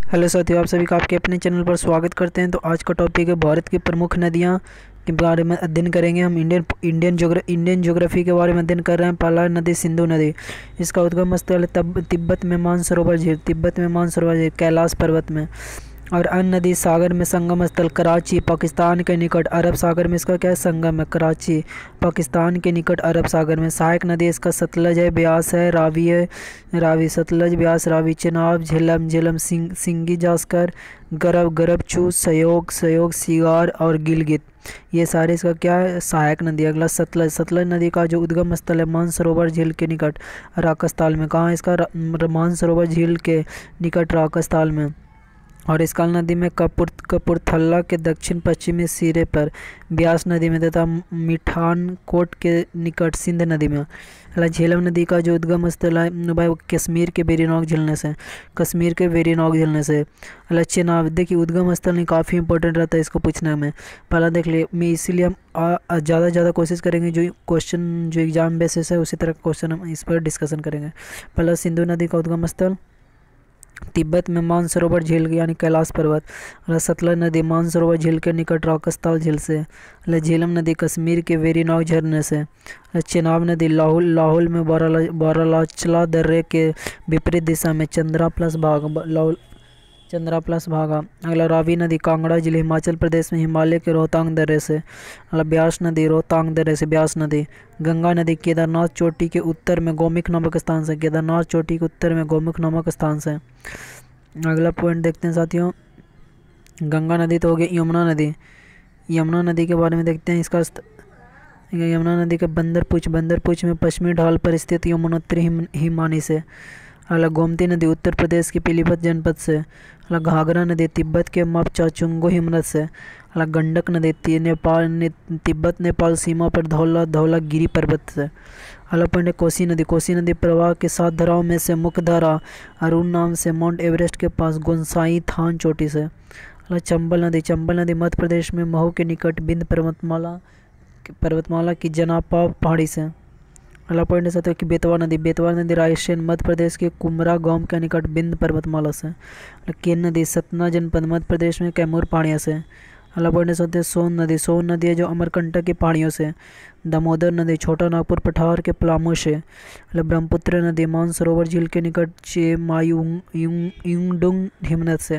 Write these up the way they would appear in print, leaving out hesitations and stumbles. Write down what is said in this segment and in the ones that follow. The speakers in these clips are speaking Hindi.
हेलो साथियों, आप सभी का आपके अपने चैनल पर स्वागत करते हैं। तो आज का टॉपिक है भारत की प्रमुख नदियां के बारे में अध्ययन करेंगे। हम इंडियन ज्योग्राफी के बारे में अध्ययन कर रहे हैं। पहला नदी सिंधु नदी। इसका उद्गम स्थल है तिब्बत में मानसरोवर झील, कैलाश पर्वत में। और अन्य नदी सागर में संगम स्थल कराची पाकिस्तान के निकट, अरब सागर में इसका क्या है, संगम है कराची पाकिस्तान के निकट अरब सागर में। सहायक नदी इसका सतलज है, ब्यास है, रावी है, सतलज ब्यास रावी, चेनाब, झेलम सिंगी जास्कर, गरबचू, सयोग सीगार और गिलगित, ये सारे इसका क्या है, सहायक नदी। अगला सतलज नदी का जो उद्गम स्थल है मानसरोवर झील के निकट राकस्थाल में। कहाँ है इसका, मानसरोवर झील के निकट राकस्थाल में। और इसकाल नदी में कपूरथला के दक्षिण पश्चिमी सिरे पर, ब्यास नदी में तथा मिठान कोट के निकट सिंध नदी में। झेलम नदी का जो उद्गम स्थल है भाई कश्मीर के वेरीनाग झीलने से। चेनाब, देखिए उद्गम स्थल नहीं काफ़ी इंपॉर्टेंट रहता है इसको पूछने में। पहला देख लिए मैं, इसीलिए हम ज़्यादा से ज़्यादा कोशिश करेंगे जो क्वेश्चन जो एग्जाम बेसिस है उसी तरह का क्वेश्चन हम इस पर डिस्कशन करेंगे। पहला सिंधु नदी का उद्गम स्थल तिब्बत में मानसरोवर झील यानी कैलाश पर्वत। सतलज नदी मानसरोवर झील के निकट राकस्थाल झील से। झेलम नदी कश्मीर के वेरीनाग झरने से। चेनाब नदी लाहौल में बारालाचला दर्रे के विपरीत दिशा में चंद्रा प्लस भागा। अगला रावी नदी कांगड़ा जिले हिमाचल प्रदेश में हिमालय के रोहतांग दर्रे से। ब्यास नदी रोहतांग दर्रे से ब्यास नदी। गंगा नदी केदारनाथ चोटी के उत्तर में गोमुख नामक स्थान से, अगला पॉइंट देखते हैं साथियों, गंगा नदी तो हो गई। यमुना नदी के बारे में देखते हैं। यमुना नदी के बंदरपूछ में पश्चिमी ढाल पर स्थित यमुनोत्री हिमानी से। गोमती नदी उत्तर प्रदेश के पीलीभीत जनपद से। घाघरा नदी तिब्बत के मापचाचुंगो हिमनद से। गंडक नदी तिब्बत नेपाल सीमा पर धौलागिरी पर्वत से। पॉइंट है कोसी नदी प्रवाह के 7 धाराओं में से मुख्य धारा अरुण नाम से माउंट एवरेस्ट के पास गोंसाई थान चोटी से। चंबल नदी मध्य प्रदेश में महू के निकट बिंद पर्वतमाला की जनापा पहाड़ी से। अगला पॉइंट है साथियों कि बेतवा नदी रायसेन मध्य प्रदेश के कुमरा गांव के निकट बिंद पर्वतमाला से। केन नदी सतना जनपद मध्य प्रदेश में कैमूर पहाड़ियों से। अगला पॉइंट है साथियों सोन नदी है जो अमरकंटक की पहाड़ियों से। दामोदर नदी छोटा नागपुर पठार के पलामू से। ब्रह्मपुत्र नदी मानसरोवर झील के निकट चेमायुंगडुंग हिमनद से।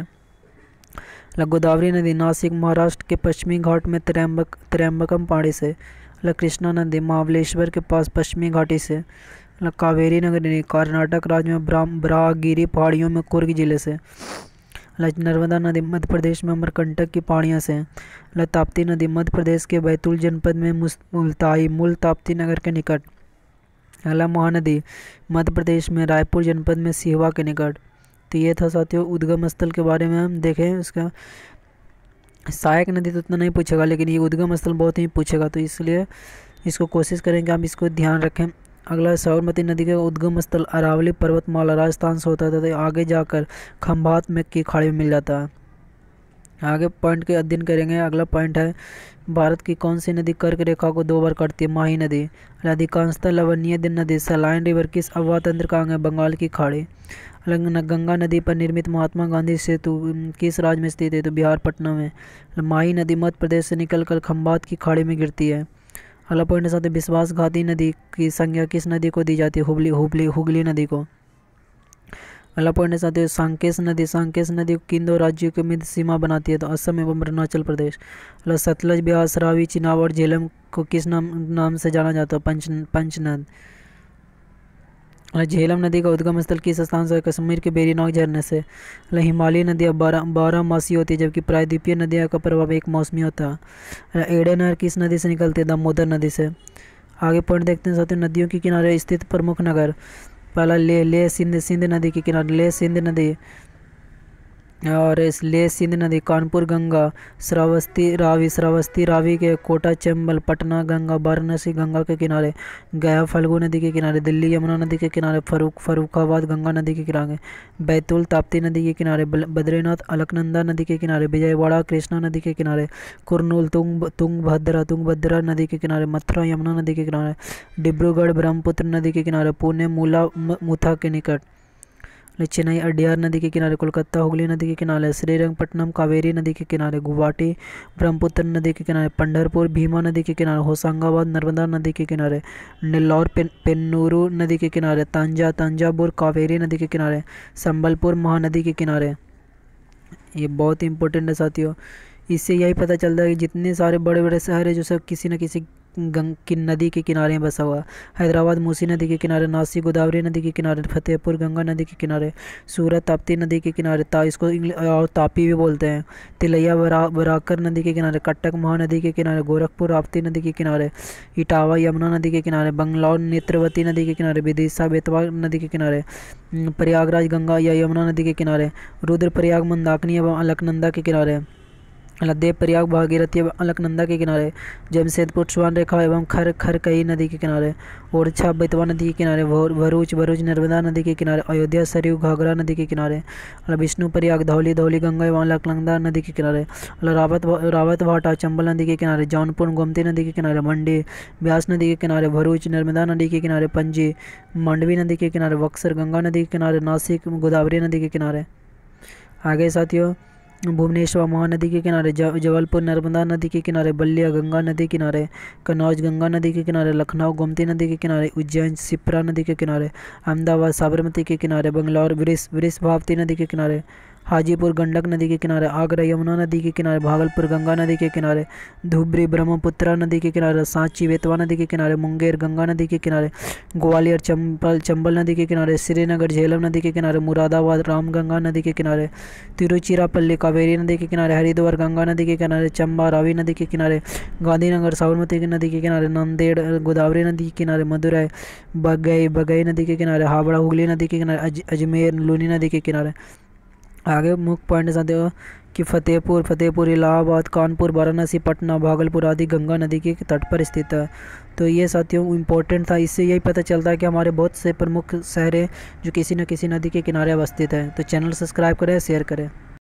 गोदावरी नदी नासिक महाराष्ट्र के पश्चिमी घाट में त्र्यंबकम पहाड़ी से। कृष्णा नदी महाबलेश्वर के पास पश्चिमी घाटी से। कावेरी नदी कर्नाटक राज्य में ब्रागिरी पहाड़ियों में कुर्ग जिले से। नर्मदा नदी मध्य प्रदेश में अमरकंटक की पहाड़ियों से। ताप्ती नदी मध्य प्रदेश के बैतूल जनपद में मूल ताप्ती नगर के निकट। महानदी मध्य प्रदेश में रायपुर जनपद में सिहवा के निकट। तो ये था साथियों उद्गम स्थल के बारे में हम देखें। उसका सहायक नदी तो उतना नहीं पूछेगा, लेकिन ये उद्गम स्थल बहुत ही पूछेगा, तो इसलिए इसको कोशिश करेंगे आप इसको ध्यान रखें। अगला साबरमती नदी का उद्गम स्थल अरावली पर्वतमाला राजस्थान से होता था, तो आगे जाकर खंभात में की खाड़ी में मिल जाता है। आगे पॉइंट के अध्ययन करेंगे। अगला पॉइंट है भारत की कौन सी नदी कर्क रेखा को 2 बार काटती है। माही नदी। अधिकांशतः लवणीय नदी सलाइन रिवर किस अववाह तंत्र का अंग है। बंगाल की खाड़ी। गंगा नदी पर निर्मित महात्मा गांधी सेतु किस राज्य में स्थित है, तो बिहार पटना में। माही नदी मध्य प्रदेश से निकलकर खंभात की खाड़ी में गिरती है। अगला पॉइंट साथ विश्वासघाती नदी की संज्ञा किस नदी को दी जाती है। हुगली नदी को। अगला पॉइंट है साथ सांकेश नदी किन 2 राज्यों के मध्य सीमा बनाती है, तो असम एवं अरुणाचल प्रदेश। सतलज ब्यास रावी चिनाब और झेलम को किस नाम से जाना जाता है, पंचनद। झेलम नदी का उद्गम स्थल किस स्थान से, कश्मीर के वेरीनाग झरने से। हिमालयी नदियाँ 12 मासी होती है, जबकि प्रायद्वीपीय नदियों का प्रभाव एक मौसमी होता है। एड़े नहर किस नदी से निकलती है, दामोदर नदी से। आगे पॉइंट देखते हैं साथियों नदियों के किनारे स्थित प्रमुख नगर। पहला ले सिंध नदी के किनारे ले सिंध नदी, और इस ले सिंध नदी कानपुर गंगा, श्रावस्ती रावी के कोटा चंबल पटना गंगा, वाराणसी गंगा के किनारे, गया फल्गु नदी के किनारे, दिल्ली यमुना नदी के किनारे, फर्रुखाबाद गंगा नदी के किनारे, बैतूल ताप्ती नदी के किनारे, बद्रीनाथ अलकनंदा नदी के किनारे, विजयवाड़ा कृष्णा नदी के किनारे, कुरनूल तुंगभद्रा नदी के किनारे, मथुरा यमुना नदी के किनारे, डिब्रूगढ़ ब्रह्मपुत्र नदी के किनारे, पुणे मुथा के निकट। चेन्नई अड्यार नदी के किनारे, कोलकाता हुगली नदी के किनारे, श्रीरंगपट्टनम कावेरी नदी के किनारे, गुवाहाटी ब्रह्मपुत्र नदी के किनारे, पंढरपुर भीमा नदी के किनारे, होशंगाबाद नर्मदा नदी के किनारे, नेल्लौर पेन्नूरू नदी के किनारे, तंजावुर कावेरी नदी के किनारे, संबलपुर महानदी के किनारे। ये बहुत इंपॉर्टेंट है साथियों। इससे यही पता चलता है कि जितने सारे बड़े बड़े शहर है जो सब किसी न किसी की नदी के किनारे बसा हुआ। हैदराबाद मूसी नदी के किनारे, नासिक गोदावरी नदी के किनारे, फतेहपुर गंगा नदी के किनारे, सूरत ताप्ती नदी के किनारे, इसको और तापी भी बोलते हैं, तिलैया बराकर नदी के किनारे, कटक महानदी के किनारे, गोरखपुर राप्ती नदी के किनारे, इटावा यमुना नदी के किनारे, बंगलौर नेत्रवती नदी के किनारे, विदिशा बेतवा नदी के किनारे, प्रयागराज गंगा या यमुना नदी के किनारे, रुद्रप्रयाग मंदाकिनी एवं अलकनंदा के किनारे, देव प्रयाग भागीरथी एवं अलकनंदा के किनारे, जमशेदपुर स्वर्ण रेखा एवं खरकई नदी के किनारे, ओरछा बेतवा नदी के किनारे, भरूच नर्मदा नदी के किनारे, अयोध्या सरयू घाघरा नदी के किनारे, विष्णु प्रयाग धौली गंगा एवं अलकनंदा नदी के किनारे, रावत भाटा चंबल नदी के किनारे, जौनपुर गोमती नदी के किनारे, मंडी ब्यास नदी के किनारे, भरूच नर्मदा नदी के किनारे, पणजी मांडवी नदी के किनारे, बक्सर गंगा नदी के किनारे, नासिक गोदावरी नदी के किनारे। आगे साथियों, भुवनेश्वर महानदी के किनारे, जबलपुर नर्मदा नदी के किनारे, बलिया गंगा नदी के किनारे, कन्नौज गंगा नदी के किनारे, लखनऊ गोमती नदी के किनारे, उज्जैन शिप्रा नदी के किनारे, अहमदाबाद साबरमती के किनारे, बंगलौर वृषभावती नदी के किनारे, हाजीपुर गंडक नदी के किनारे, आगरा यमुना नदी के किनारे, भागलपुर गंगा नदी के किनारे, धुबरी ब्रह्मपुत्रा नदी के किनारे, सांची बेतवा नदी के किनारे, मुंगेर गंगा नदी के किनारे, ग्वालियर चंबल नदी के किनारे, श्रीनगर झेलम नदी के किनारे, मुरादाबाद रामगंगा नदी के किनारे, तिरुचिरापल्ली कावेरी नदी के किनारे, हरिद्वार गंगा नदी के किनारे, चंबा रावी नदी के किनारे, गांधीनगर साबरमती नदी के किनारे, नांदेड़ गोदावरी नदी के किनारे, मदुरई बगई नदी के किनारे, हावड़ा हुगली नदी के किनारे, अजमेर लूनी नदी के किनारे। आगे मुख्य पॉइंट साथियों कि फतेहपुर इलाहाबाद कानपुर वाराणसी पटना भागलपुर आदि गंगा नदी के तट पर स्थित है। तो ये साथियों इम्पोर्टेंट था। इससे यही पता चलता है कि हमारे बहुत से प्रमुख शहर हैं जो किसी न किसी नदी के किनारे अवस्थित हैं। तो चैनल सब्सक्राइब करें, शेयर करें।